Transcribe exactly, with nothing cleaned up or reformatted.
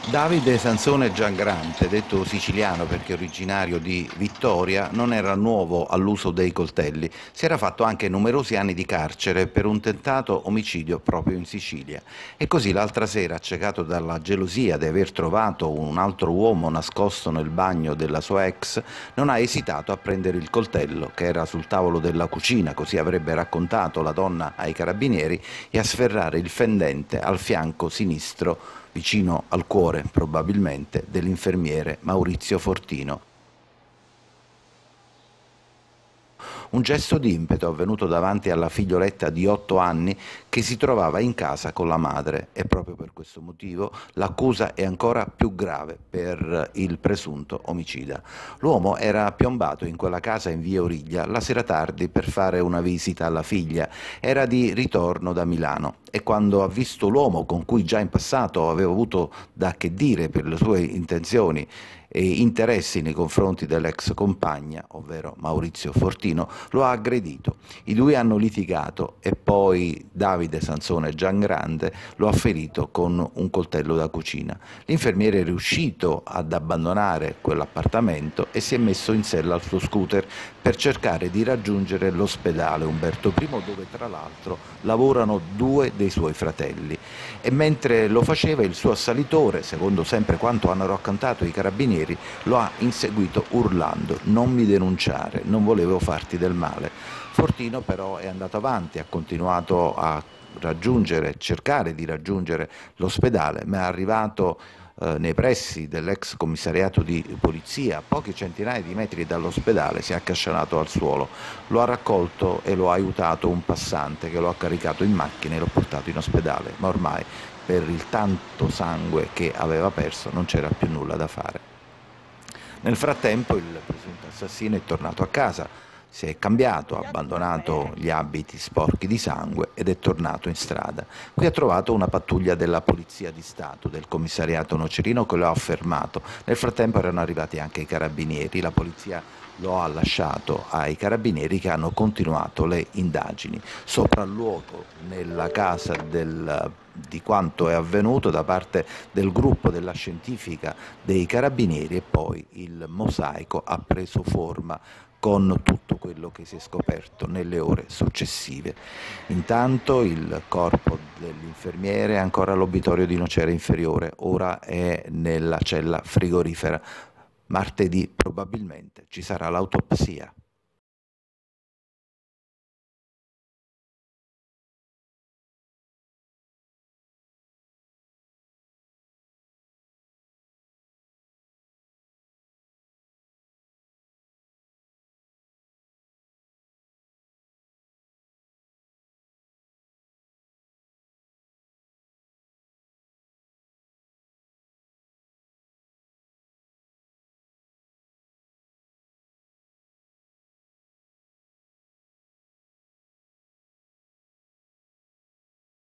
Davide Sansone Giangrande, detto siciliano perché originario di Vittoria, non era nuovo all'uso dei coltelli. Si era fatto anche numerosi anni di carcere per un tentato omicidio proprio in Sicilia. E così l'altra sera, accecato dalla gelosia di aver trovato un altro uomo nascosto nel bagno della sua ex, non ha esitato a prendere il coltello che era sul tavolo della cucina, così avrebbe raccontato la donna ai carabinieri, e a sferrare il fendente al fianco sinistro, vicino al cuore probabilmente, dell'infermiere Maurizio Fortino. Un gesto di impeto avvenuto davanti alla figlioletta di otto anni che si trovava in casa con la madre, e proprio per questo motivo l'accusa è ancora più grave per il presunto omicida. L'uomo era piombato in quella casa in via Origlia la sera tardi per fare una visita alla figlia. Era di ritorno da Milano e quando ha visto l'uomo, con cui già in passato aveva avuto da che dire per le sue intenzioni e interessi nei confronti dell'ex compagna, ovvero Maurizio Fortino, lo ha aggredito. I due hanno litigato e poi Davide Sansone Giangrande lo ha ferito con un coltello da cucina. L'infermiere è riuscito ad abbandonare quell'appartamento e si è messo in sella al suo scooter per cercare di raggiungere l'ospedale Umberto primo, dove tra l'altro lavorano due dei suoi fratelli. E mentre lo faceva, il suo assalitore, secondo sempre quanto hanno raccontato i carabinieri, lo ha inseguito urlando: "Non mi denunciare, non volevo farti del male". Fortino però è andato avanti, ha continuato a raggiungere, cercare di raggiungere l'ospedale, ma è arrivato eh, nei pressi dell'ex commissariato di polizia, a poche centinaia di metri dall'ospedale, si è accasciato al suolo. Lo ha raccolto e lo ha aiutato un passante che lo ha caricato in macchina e l'ha portato in ospedale, ma ormai per il tanto sangue che aveva perso non c'era più nulla da fare. Nel frattempo il presunto assassino è tornato a casa, si è cambiato, ha abbandonato gli abiti sporchi di sangue ed è tornato in strada. Qui ha trovato una pattuglia della Polizia di Stato, del commissariato Nocerino, che lo ha fermato. Nel frattempo erano arrivati anche i carabinieri, la polizia lo ha lasciato ai carabinieri che hanno continuato le indagini. Sopralluogo nella casa del, di quanto è avvenuto da parte del gruppo della scientifica dei carabinieri, e poi il mosaico ha preso forma con tutto quello che si è scoperto nelle ore successive. Intanto il corpo dell'infermiere è ancora all'obitorio di Nocera Inferiore, ora è nella cella frigorifera. Martedì probabilmente ci sarà l'autopsia.